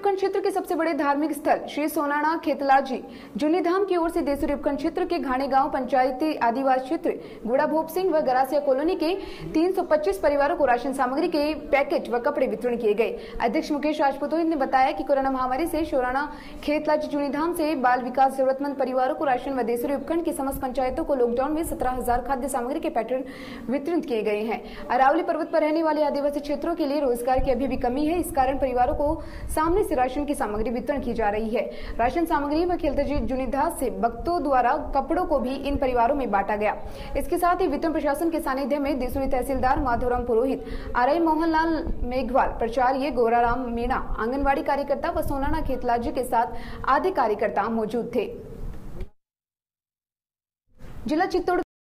उपखंड क्षेत्र के सबसे बड़े धार्मिक स्थल श्री सोनाना खेतलाजी जुनीधाम की ओर से देसुरी उपखंड क्षेत्र के घाणे गांव पंचायती आदिवासी क्षेत्र गुड़ा भोप सिंह व गरासिया कॉलोनी के 325 परिवारों को राशन सामग्री के पैकेट व कपड़े वितरण किए गए। अध्यक्ष मुकेश राजपुरोहित ने बताया कि कोरोना महामारी से सोनाना खेतलाजी जुनीधाम से बाल विकास जरूरतमंद परिवारों को राशन व देसुरी उपखंड की समस्त पंचायतों को लॉकडाउन में 17,000 खाद्य सामग्री के पैकेट वितरित किए गए हैं। अरावली पर्वत पर रहने वाले आदिवासी क्षेत्रों के लिए रोजगार की अभी भी कमी है, इस कारण परिवारों को सामने से राशन की सामग्री वितरण की जा रही है। राशन सामग्री व खेतलाजी जुनीधाम से भक्तों द्वारा कपड़ों को भी इन परिवारों में बांटा गया। इसके साथ ही वितरण प्रशासन के सानिध्य में देसुरी तहसीलदार माधवराम पुरोहित, आरआई मोहनलाल मेघवाल, प्राचार्य गोराराम मीणा, आंगनवाड़ी कार्यकर्ता व सोनाना खेतलाजी के साथ आदि कार्यकर्ता मौजूद थे। जिला चित्तौड़